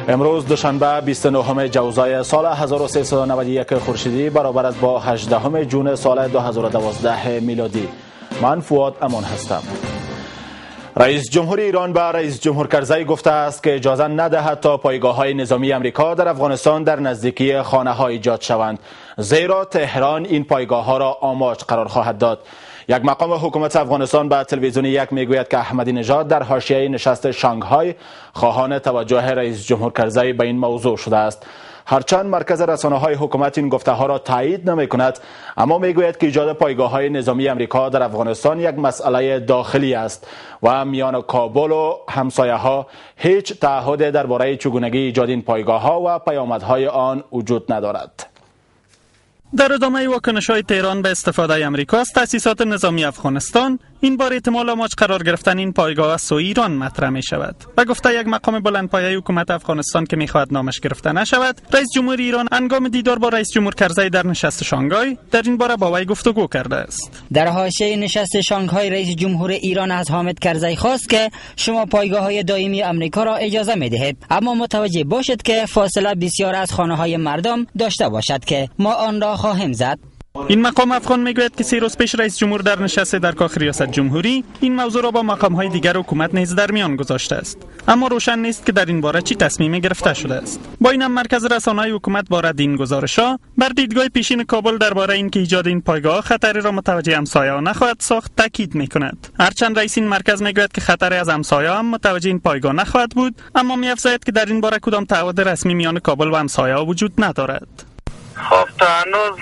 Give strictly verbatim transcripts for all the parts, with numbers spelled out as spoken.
امروز دوشنبه بیست و نهم جوزای سال هزار و سیصد و نود و یک خورشیدی برابر است با هجدهم جون سال دو هزار و دوازده میلادی. من فؤاد امان هستم. رئیس جمهور ایران به رئیس جمهور کرزی گفته است که اجازه ندهد تا پایگاه‌های نظامی آمریکا در افغانستان در نزدیکی خانه‌ها ایجاد شوند، زیرا تهران این پایگاه‌ها را آماج قرار خواهد داد. یک مقام حکومت افغانستان به تلویزیون یک میگوید که احمدی نژاد در حاشیه نشست شانگهای خواهان توجه رئیس جمهور کرزی به این موضوع شده است. هرچند مرکز رسانه‌های حکومت این گفته‌ها را تایید نمی‌کند، اما میگوید که ایجاد پایگاه‌های نظامی آمریکا در افغانستان یک مسئله داخلی است و میان کابل و همسایه‌ها هیچ تعهد درباره چگونگی ایجاد این پایگاه‌ها و پیامدهای آن وجود ندارد. در ادامه واکنش‌های تهران به استفاده آمریکا از تأسیسات نظامی افغانستان، این بار احتمال آماج قرار گرفتن این پایگاه از سوی ایران مطرح می شود. و گفته یک مقام بلندپایه حکومت افغانستان که می‌خواهد نامش گرفته نشود، رئیس جمهور ایران هنگام دیدار با رئیس جمهور کرزی در نشست شانگهای در این باره با وی گفتگو کرده است. در حاشیه نشست شانگهای رئیس جمهور ایران از حامد کرزی خواست که شما پایگاه‌های دائمی آمریکا را اجازه می‌دهید، اما متوجه باشید که فاصله بسیار از خانه‌های مردم داشته باشد که ما آن را خواهیم زد. این مقام افغان میگوید که سه روز پیش رئیس جمهور در نشست در کاخ ریاست جمهوری این موضوع را با مقام‌های دیگر حکومت نیز در میان گذاشته است، اما روشن نیست که در این باره چی تصمیمی گرفته شده است. با این هم مرکز رسانه‌های حکومت بارد این گزارش‌ها بر دیدگاه پیشین کابل درباره اینکه ایجاد این پایگاه خطری را متوجه همسایه‌ها نخواهد ساخت تاکید می‌کند. هرچند رئیس این مرکز میگوید که خطری از همسایه‌ها هم متوجه این پایگاه نخواهد بود، اما می‌افزاید که در این باره کدام تعهد رسمی میان کابل و همسایه‌ها وجود ندارد. خب تا هنوز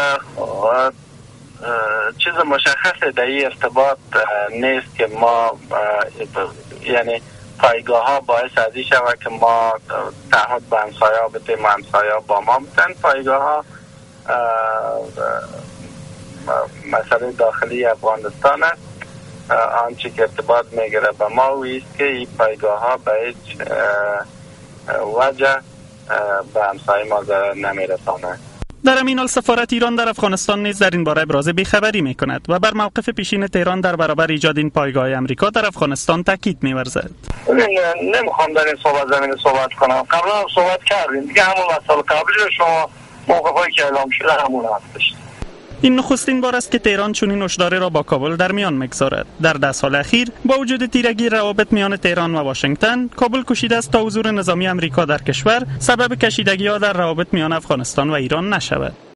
چیز مشخصی در این ارتباط نیست که ما یعنی پایگاه ها باعث از این شود که ما تعهد به همسایه ها بتیم، همسایه ها با ما بتن. پایگاه ها مسئله داخلی افغانستان است. آنچه که ارتباط میگیره به ما ویست که این پایگاه ها به هیچ وجه به همسایه ما ضرر نمیرسانه. در همین حال سفارت ایران در افغانستان نیز در این باره ابراز بیخبری میکند و بر موقف پیشین تهران در برابر ایجاد این پایگاه آمریکا در افغانستان تاکید می‌ورزد. نمیخوام در این صحبت زمینه صحبت کنم. قبلا هم صحبت کردیم دیگه، همون مسئله قبلی شما موقفی که اعلام شده همون هستش. این نخستین بار است که تهران چنین هشداری را با کابل در میان میگذارد. در ده سال اخیر با وجود تیرگی روابط میان تهران و واشنگتن، کابل کوشیده است تا حضور نظامی آمریکا در کشور سبب کشیدگی‌ها در روابط میان افغانستان و ایران نشود.